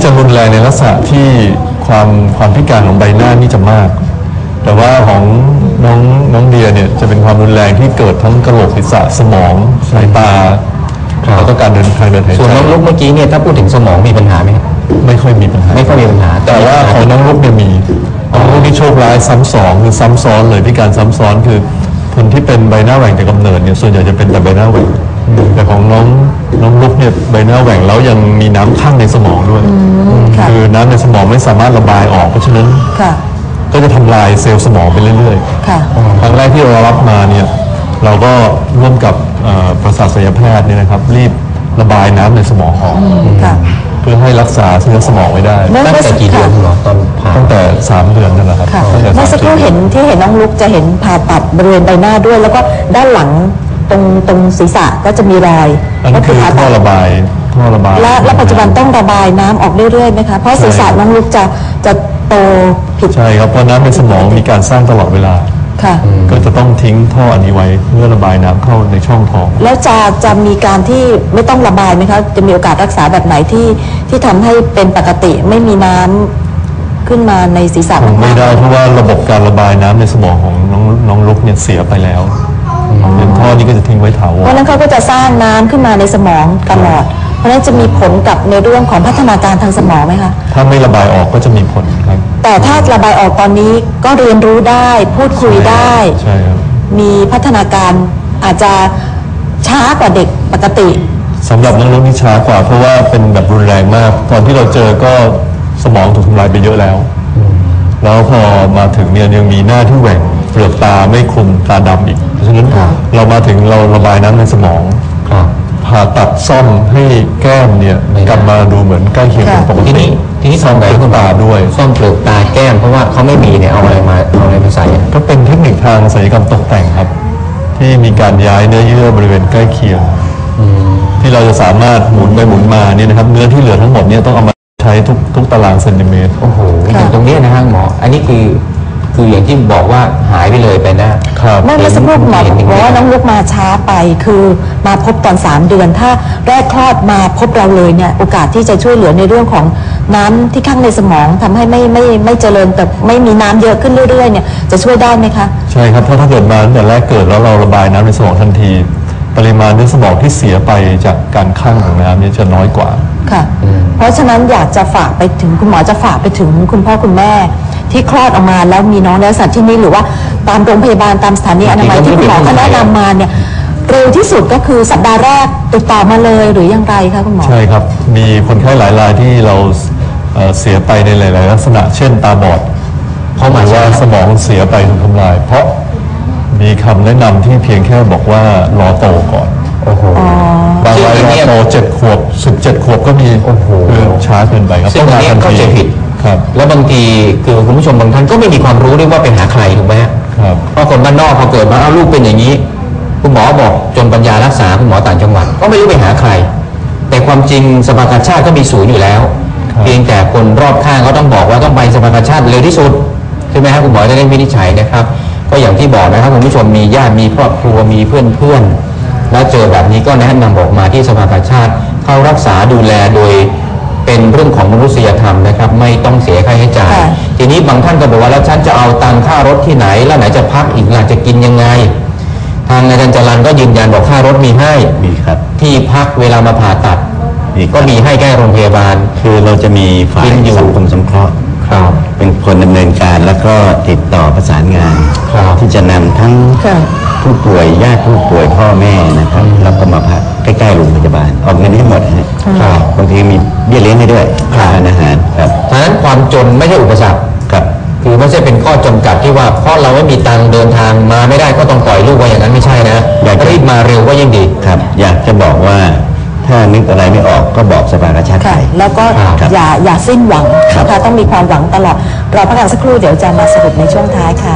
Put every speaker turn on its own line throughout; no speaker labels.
จะรุนแรงในลักษณะที่ความพิการของใบหน้านี่จะมากแต่ว่าของน้องเดียเนี่ยจะเป็นความรุนแรงที่เกิดทั้งกระโหลกศีรษะสมองสายตาแล้วก็การเดินทางเดินหายใจ
ส่วนน้องลุกเมื่อกี้เนี่ยถ้าพูดถึงสมองมีปัญหาไหม
ไม่ค่อยมีปัญหาแต่ว่าของน้องลุกเนี่ยมีน้องลุกที่โชคร้ายซ้ำสองคือซ้ำซ้อนเลยพิการซ้ำซ้อนคือคนที่เป็นใบหน้าแหว่งแต่กำเนิดเนี่ยส่วนใหญ่จะเป็นแต่ใบหน้าแหว่งแต่ของน้องลุกเนี่ยใบหน้าแหว่งแล้วยังมีน้ำข้างในสมองด้วยคือน้ำในสมองไม่สามารถระบายออกเพราะฉะนั้นก็จะทำลายเซลล์สมองไปเรื่อยๆครั้งแรกที่เรารับมาเนี่ยเราก็ร่วมกับประสาทศัลยแพทย์เนี่ยนะครับรีบระบายน้ำในสมองออกเพื่อให้รักษาเส้นสมองไว้ได้
ตั้งแต่กี่เดือนหรอตอนผ่า
ตั้งแต่3 เดือนนั่นแหละครับ
เมื่อสักครู่เห็นน้องลุกจะเห็นผ่าตัดบริเวณใบหน้าด้วยแล้วก็ด้านหลังตรงศีรษะก็จะมีรอย
ก็คือท่อระบาย
และปัจจุบันต้องระบายน้ำออกเรื่อยๆไหมคะเพราะศีรษะน้องลุกจะโตผิด
ใช่ครับเพราะน้ำในสมองมีการสร้างตลอดเวลาก็จะต้องทิ้งท่ออันนี้ไว้เพื่อระบายน้ำเข้าในช่องท้อง
แล้วจะมีการที่ไม่ต้องระบายไหมคะจะมีโอกาสรักษาแบบไหนที่ทำให้เป็นปกติไม่มีน้ำขึ้นมาในศีรษะ
ไม่ได้เพราะว่าระบบการระบายน้ำในสมองของน้องลุกเนี่ยเสียไปแล้วท่อนี้ก็จะทิ้งไว้ถาวร
เพราะนั้นเขาก็จะสร้างน้ำขึ้นมาในสมองตลอดเพราะนั้นจะมีผลกับในเรื่องของพัฒนาการทางสมองไหมคะ
ถ้าไม่ระบายออกก็จะมีผลครับ
แต่ถ้าระบายออกตอนนี้ก็เรียนรู้ได้พูดคุยได้
ใช่ครับ
มีพัฒนาการอาจจะช้ากว่าเด็กปกติ
สำหรับน้องๆที่ช้ากว่าเพราะว่าเป็นแบบรุนแรงมากตอนที่เราเจอก็สมองถูกทำลายไปเยอะแล้วแล้วพอมาถึงเนี่ยยังมีหน้าที่แหว่งเปลือกตาไม่คลุมตาดำอีกเพราะฉะนั้นเรามาถึงเราระบายน้ำในสมองผ่าตัดซ่อมให้แก้มเนี่ยกลับมาดูเหมือนใกล้เคียงกับปกติ
ทีนี้ซ่อมเปลือกตาด้วยซ่อมเปลือกตาแก้มเพราะว่าเขาไม่มีเนี่ยเอาอะไรมาใส่
ก็เป็นเทคนิคทางศัลยกรรมตกแต่งครับที่มีการย้ายเนื้อเยื่อบริเวณใกล้เคียงที่เราจะสามารถหมุนไปหมุนมาเนี่ยนะครับเนื้อที่เหลือทั้งหมดเนี่ยต้องเอามาใช้ทุกตารางเซนติเมตร
โอ้โหตรงนี้นะฮะหมออันนี้คืออย่างที่บอกว่าหายไปเลยไปนะครับ
เมื่อสักครู่หมอบอกว่าน้องลุกมาช้าไปคือมาพบตอน3 เดือนถ้าแรกคลอดมาพบเราเลยเนี่ยโอกาสที่จะช่วยเหลือในเรื่องของน้ำที่ข้างในสมองทำให้ไม่เจริญแต่ไม่มีน้ำเยอะขึ้นเรื่อยๆเนี่ยจะช่วยได้ไหมคะ
ใช่ครับเพราะถ้าเกิดมาตั้งแต่แรกเกิดแล้วเราระบายน้ำในสมองทันทีปริมาณเนื้อสมองที่เสียไปจากการคั่งของน้ำเนี่ยจะน้อยกว่า
ค่ะเพราะฉะนั้นอยากจะฝากไปถึงคุณหมอจะฝากไปถึงคุณพ่อคุณแม่ที่คลอดออกมาแล้วมีน้องในลักษณะที่นี่หรือว่าตามโรงพยาบาลตามสถานีอนามัยที่คุณหมอเขาแนะนำมาเนี่ยเร็วที่สุดก็คือสัปดาห์แรกติดต่อมาเลยหรือยังไรคะคุณหมอ
ใช่ครับมีคนไข้หลายรายที่เราเสียไปในหลายๆลักษณะเช่นตาบอดเพราะหมายว่าสมองเสียไปถูกทำลายเพราะมีคำแนะนำที่เพียงแค่บอกว่ารอโตก่อน
โอ้โห
บางรายรอโต7 ขวบ17 ขวบก็มีคือช้าเกินไปครับ
ต้องมาทันที
ครับ
แล้วบางทีคือคุณผู้ชมบางท่านก็ไม่มีความรู้ด้วยว่าเป็นหาใครถูกไหม
ครับ
เพราะคนบ้านนอกพอเกิดมาเอาลูกเป็นอย่างนี้คุณหมอบอกจนปัญญารักษาคุณหมอต่างจังหวัดก็ไม่รู้ไปหาใครแต่ความจริงสภากาชาติก็มีศูนย์อยู่แล้วเพียงแต่คนรอบข้างก็ต้องบอกว่าต้องไปสภากาชาติเร็วที่สุดใช่ไหมครับคุณหมอจะได้วินิจฉัยนะครับก็อย่างที่บอกนะครับคุณผู้ชมมีญาติมีครอบครัวมีเพื่อนแล้วเจอแบบนี้ก็แนะนำบอกมาที่สภากาชาติเข้ารักษาดูแลโดยเป็นเรื่องของมนุษยธรรมนะครับไม่ต้องเสียค่าใช้จ่ายทีนี้บางท่านก็บอกว่าแล้วฉันจะเอาตังค่ารถที่ไหนแล้วไหนจะพักอีกล่ะจะกินยังไงทางอาจารย์จรัญก็ยืนยันบอกค่ารถมีให้
มีครับ
ที่พักเวลามาผ่าตัดก็มีให้แก้โรงพยาบาล
คือเราจะมีฝ่ายสังคมสงเคราะห์เป็นคนดำเนินการแล้วก็ติดต่อประสานงานที่จะนำทั้งผู้ป่วยญาติผู้ป่วยพ่อแม่นะครับแล้วก็มาพักใกล้ๆโรงพยาบาลออกเงินให้หมดนะครับบางทีมีเบี้ยเลี้ยงให้ด้วยค่าอาหารครับ
ฉะนั้นความจนไม่ใช่อุปสรรค
ครับ
คือไม่ใช่เป็นข้อจำกัดที่ว่าเพราะเราไม่มีตังเดินทางมาไม่ได้ก็ต้องปล่อยลูกไว้อย่างนั้นไม่ใช่นะรีบมาเร็วก็ยิ่งดี
ครับอยากจะบอกว่าถ้านึกอะไรไม่ออกก็บอกสภากาชาติไทย
แล้วก็อย่าสิ้นหวังนะคะต้องมีความหวังตลอดรอพักกันสักครู่เดี๋ยวจะมาสรุปในช่วงท้ายค่ะ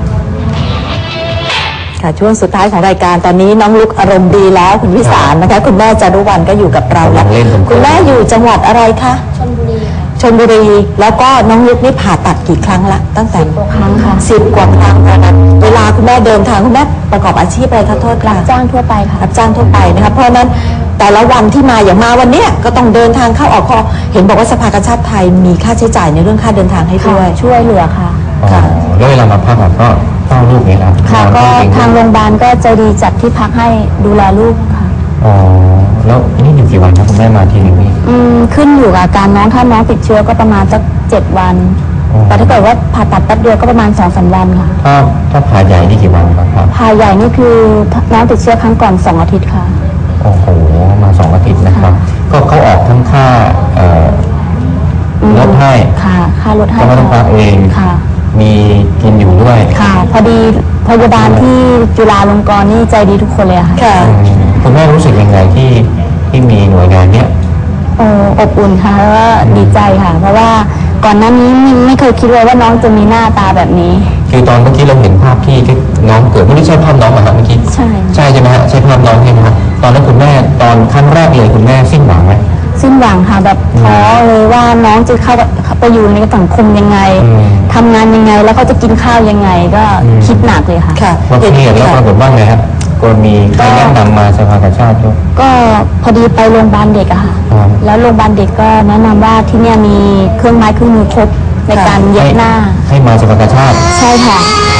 ช่วงสุดท้ายของรายการตอนนี้น้องลุกอารมณ์ดีแล้วคุณวิสารนะคะคุณแม่จารุวรรณก็อยู่กับเราแล้วคุณแม่อยู่จังหวัดอะไรคะชลบุรีแล้วก็น้องลุกนี่ผ่าตัดกี่ครั้งละตั้งแต่
10 กว่าครั้งค่ะ
10 กว่าครั้งนะคะเวลาคุณแม่เดินทางคุณแม่ประกอบอาชีพอะไรคะโทษค่ะ
รับจ้างทั่วไปค่ะ
รับจ้างทั่วไปนะคะเพราะนั้นแต่ละวันที่มาอย่างมาวันเนี้ยก็ต้องเดินทางเข้าออกเห็นบอกว่าสภากาชาติไทยมีค่าใช้จ่ายในเรื่องค่าเดินทางให้ด้วย
ช่วยเหลือค่ะ
ค่ะ
แล้วเวลามาพักก็เฝ้าลูกนี่ครับ
ค่ะ ก็ทางโรงพยาบาลก็ใจดีจัดที่พักให้ดูแลลูกค่ะ
อ๋อแล้วนี่อยู่กี่วันครับคุณแม่มาทีนึงนี่
ขึ้นอยู่กับอาการน้องถ้าน้องติดเชื้อก็ประมาณสัก7 วัน แต่ถ้าเกิดว่าผ่าตัดแป๊บเดียวก็ประมาณ2-3 วันค่ะ
ถ้าผ่าใหญ่นี่กี่วันครับ
ผ่าใหญ่นี่คือน้องติดเชื้อครั้งก่อน2 อาทิตย์ค่ะ
โอ้โหมา2 อาทิตย์นะครับ ก็เขาออกทั้งค่าลดให้
ค่ะ ค่ารถให้
ก็ไม่ต้องพักเอง
ค่ะ
มีกินอยู่ด้วย
ค่ะ พอดีพยาบาลที่จุฬาลงกรณ์นี่ใจดีทุกคนเลยอะค่ะ
ค่ะ
คุณแม่รู้สึกยังไงที่มีหน่วยงานเนี้ย
อบอุ่นค่ะแล้วก็ดีใจค่ะ เพราะว่าก่อนหน้านี้ไม่เคยคิดเลยว่าน้องจะมีหน้าตาแบบนี้
คือตอนเมื่อกี้เราเห็นภาพที่น้องเกิดไม่ได้ใช่ภาพน้องอะครับเมื่อกี้
ใช่
ใช่ไหมฮะใช่ภาพน้องใช่ไหมครับตอนนั้นคุณแม่ตอนครั้งแรกเลยคุณแม่สิ้นหวังไหม
สิ้นหวังค่ะแบบท้อเลยว่าน้องจะเข้าไปอยู่ในสังคมยังไงทำงานยังไงแล้วเขาจะกินข้าวยังไงก็คิดหนักเลยค่ะ
ค่ะ
ว่าเครียดแล้วปรากฏว่าไงครับก็มีใครแนะนำมาสภากาชาติด้วย
ก็พอดีไปโรงพยาบาลเด็กอะค่ะ
ครับ
แล้วโรงพยาบาลเด็กก็แนะนำว่าที่เนี่ยมีเครื่องไม้เครื่องมือครบในการเย็บหน้า
ให้มาสภากาชาติ
ใช่ค่ะ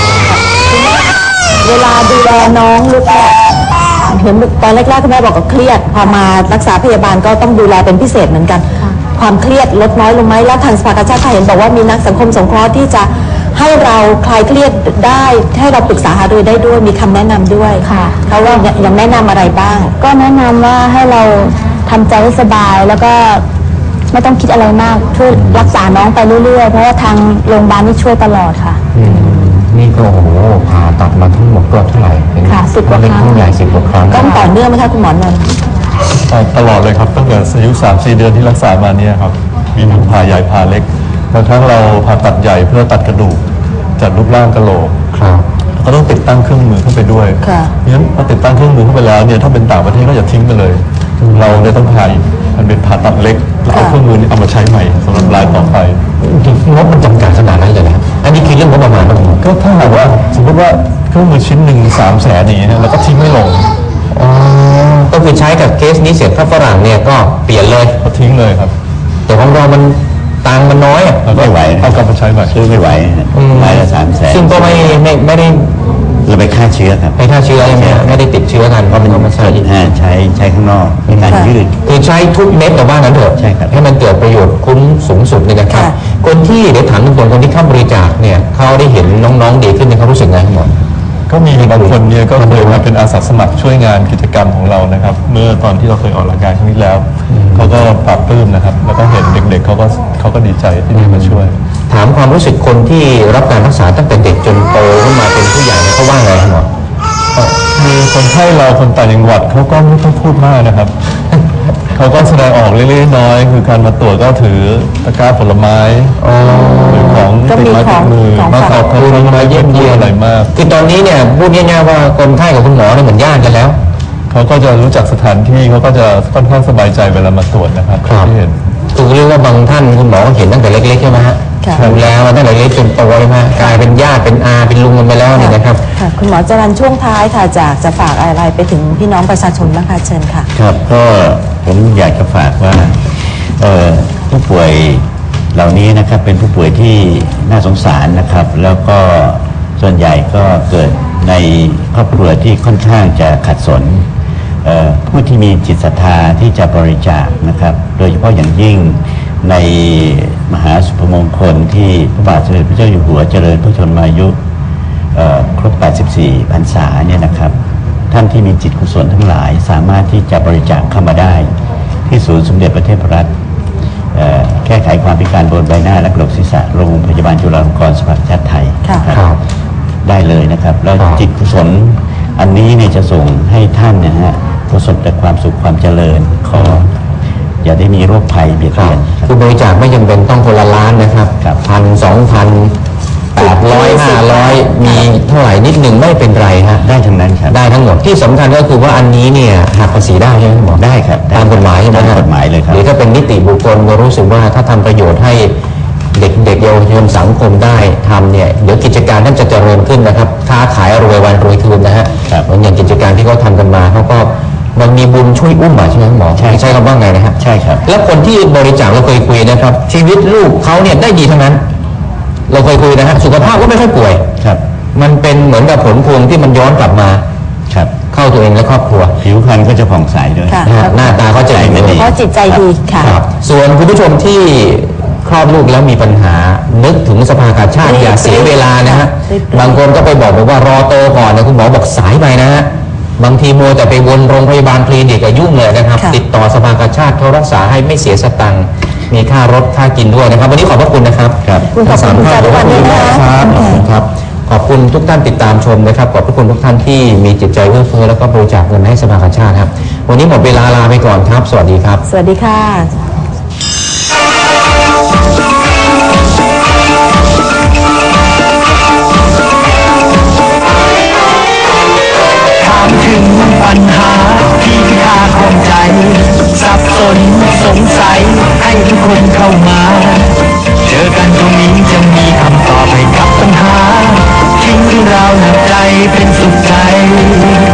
เวลาดูแลน้องลูกเนี่ยเห็นตอนแรกๆคุณแม่บอกว่าเครียดพอมารักษาพยาบาลก็ต้องดูแลเป็นพิเศษเหมือนกัน ความเครียดลดน้อยลงไหมแล้วทางสภากาชาติไทยเห็นบอกว่ามีนักสังคมสงเคราะห์ที่จะให้เราคลายเครียดได้ให้เราปรึกษาหารือได้ด้วยมีคำแนะนำด้วย
ค่ะ
เขาว่ายังแนะนำอะไรบ้าง
ก็แนะนำว่าให้เราทำใจให้สบายแล้วก็ไม่ต้องคิดอะไรมากช่วยรักษาน้องไปเรื่อยๆเพราะว่าทางโรงพยาบาลนี่ช่วยตลอดค่ะ
นี่ก็โอ้โหผ่าตัดมาทั้งหมดก็เท่าไหร่เป็น
ค่ะ10 กว่าครั้ง
เล็กทั้งใหญ่10 กว่าครั้ง
ต้องต่อเนื่องไหมคะคุณหมอนนท์
ตลอดเลยครับตั้งแต่อายุ 3-4 เดือนที่รักษามาเนี่ยครับมีทั้งผ่าใหญ่ผ่าเล็กบางครั้งเราผ่าตัดใหญ่เพื่อตัดกระดูกจัดรูปร่างกะโหลก
ครับ
ก็ต้องติดตั้งเครื่องมือเข้าไปด้วย
ค่ะ
เพราะฉะนั้นพอติดตั้งเครื่องมือเข้าไปแล้วเนี่ยถ้าเป็นต่างประเทศก็อย่าทิ้งไปเลย เราเนี่ยต้องผ่าอีกมันเป็นผ่าตัดเล็กแล้วเอาเครื่องมือนี้เอามาใช้ใหม่สำหรับรายต่อไป
งบมันจำกัดขนาดนั้นเลยนะอันนี้คือเรื่องงบประมาณทั้งหมด
ก็ถ้าหากว่าสมมติว่าเครื่องมือชิ้นหนึ่ง300,000อย่างเงี้ยนะแล้วก็ทิ้งไม่ลง
อ๋อก็คือใช้กับเคสนี้เสร็จถ้าฝรั่งเนี่ยก็เปลี่ยนเลย
ก็ทิ้งเลยครับ
แต่ของเรามันตังค์มันน้อยอะ
แล้วก็
ไม่ไหว
เอากลับมาใช้ใหม่
ซื้อไม่ไหวรายละ300,000
ซึ่งก็ไม่ได้
เราไปฆ่าเชื้อครับ
ให้ฆ่าเชื้อใช่ไหมฮะไม่ได้ติดเชื้อกันเพราะมันไม่ใช่
ใช้ข้างนอกในการยืด
คือใช้ทุกเม็ดแต่ว่านั้นเถอะ
ใช่ครับ
ให้มันเกิดประโยชน์คุ้มสูงสุดเลยนะครับ
ค่ะ
คนที่เดี๋ยวถามตรงๆคนที่เข้าบริจาคเนี่ยเขาได้เห็นน้องๆดีขึ้นเนี่ยเขารู้สึกไงครับหมอ
ก็มีบางคนเนี่ยก็เคยมาเป็นอาสาสมัครช่วยงานกิจกรรมของเรานะครับ เมื่อตอนที่เราเคยออกรายการครั้งนี้แล้วเขาก็ปรับปลื้มนะครับ แล้วก็เห็นเด็กๆเขาก็ดีใจที่ได้มาช่วย
ถามความรู้สึกคนที่รับการรักษาตั้งแต่เด็กจนโตขึ้นมาเป็นผู้ใหญ่เนี่ยเขาว่าไงครับหมอ
มีคนไข้เราคนต่างจังหวัดเขาก็ไม่ต้องพูดมากนะครับ เขาก็แสดงออกเล็กๆน้อยๆคือการมาตรวจก็ถือตะกร้าผลไม้หรือของ
ก็
ติด
มี
ไม้
ข
ติ
อ
ด
ง
มือ
ของ
มา
ฝาก
ขอบคุณมาเยี่ยมเยียนอะไรมาก
คือตอนนี้เนี่ยพูดง่ายๆว่าคนไข้กับคุณหมอเนี่ยเหมือนญาติกันแล้ว
เขาก็จะรู้จักสถานที่เขาก็จะค่อนข้างสบายใจเวลามาตรวจนะครับที่เห็น
คือเรียกว่าบางท่านคุณหมอก็เห็นตั้งแต่เล็กๆใช่ไหมฮะ
ค่ะ
ดูแลมาตั้งแต่เล็กจนโตเลยฮะกลายเป็นญาติเป็นอาเป็นลุงกันไปแล้วเนี่ยนะครับ
ค่ะคุณหมอจรัญช่วงท้ายค่ะจะฝากอะไรไปถึงพี่น้องประชาชนบ้างคะเชิญค่ะ
ครับก็ผมอยากจะฝากว่าผู้ป่วยเหล่านี้นะครับเป็นผู้ป่วยที่น่าสงสารนะครับ แล้วก็ส่วนใหญ่ก็เกิดในครอบครัวที่ค่อนข้างจะขัดสนผู้ที่มีจิตศรัทธาที่จะบริจาคนะครับ โดยเฉพาะอย่างยิ่งในมหาสุภมงคลที่พระบาทสมเด็จพระเจ้าอยู่หัวเจริญพระชนมายุครบ 84 พรรษาเนี่ยนะครับ ท่านที่มีจิตกุศลทั้งหลายสามารถที่จะบริจาคเข้ามาได้ ที่ศูนย์สมเด็จพระเทพรัตน์แก้ไขความพิการบนใบหน้าและกระโหลกศีรษะโรงพยาบาลจุฬาลงกรณ์สภากาชาติไทย
ค่ะ
นะครับได้เลยนะครับ แล้วจิตกุศลอันนี้เนี่ยจะส่งให้ท่านนะฮะประสบแต่ความสุขความเจริญขออย่าได้มีโรคภัยเบียดเบียนครับ
คือบริจาคไม่จำเป็นต้องคนละล้านนะครับ
ครับ
1,000 2,000 800 500 มีเท่าไหร่นิดหนึ่งไม่เป็นไรฮะ
ได้ทั้งนั้นครับ
ได้ทั้งหมดที่สำคัญก็คือว่าอันนี้เนี่ยหักภาษีได้ใช่ไหมหมอ
ได้ครับ
ตามกฎหมายใช่ไหม
ตาม
ฮะ
กฎหมายเลยครับ
หรือถ้าเป็นนิติบุคคลก็รู้สึกว่าถ้าทำประโยชน์ให้เด็กๆเยาวชนสังคมได้ทำเนี่ยเดี๋ยวกิจการท่านจะเจริญขึ้นนะครับค้าขายรวยวันรวยคืนนะฮะ
ครับ
เหมือนอย่างกิจการที่เขาทำกันมาเขาก็มันมีบุญช่วยอุ้มใช่ไหมหมอใช่คำว่าไงนะฮะ
ใช่ครับ
แล้วคนที่บริจาคเราเคยคุยนะครับ ชีวิตลูกเขาเนี่ยได้ดีทั้งนั้น เราเคยคุยนะฮะสุขภาพก็ไม่ค่อยป่วย
ครับ
มันเป็นเหมือนกับผลพวงที่มันย้อนกลับมา
ครับ
เข้าตัวเองและครอบครัว
ผิวพรรณก็จะผ่องใสด้วย
ค่ะ
นะฮะหน้าตาเขาจะ
ไม่ดี
เพราะจิตใจดีค่ะ
ครับส่วนคุณผู้ชมที่คลอดลูกแล้วมีปัญหานึกถึงสภากาชาติอย่าเสียเวลานะฮะ
รีบ
บางคนก็ไปบอกว่ารอโตก่อนนะคุณหมอบอกสายไปนะฮะบางทีมัวแต่ไปวนโรงพยาบาลคลินิกยุ่งเลยนะครับ
ค่ะ
ติดต่อสภากาชาติเขารักษาให้ไม่เสียสตังค์มีค่ารถค่ากินด้วยนะครับวันนี้ขอบพระคุณนะครับ
ครับ
ขอบคุณคุณจารุวรรณด้วยนะคะ
ครับขอบคุณครับขอบคุณทุกท่านติดตามชมนะครับขอบพระคุณทุกท่านที่มีจิตใจเอื้อเฟื้อแล้วก็บริจาคเงินให้สภากาชาติครับวันนี้หมดเวลาลาไปก่อนครับ สวัสดีครับ
สวัสดีค่ะ
ถามถึงปัญหาที่ข้าข้องใจ สับสนสงสัยให้ทุกคนเข้ามา เจอกันตรงนี้จะมีคำตอบให้กับปัญหาทิ้งเรื่องราวหนักใจเป็นสุขใจ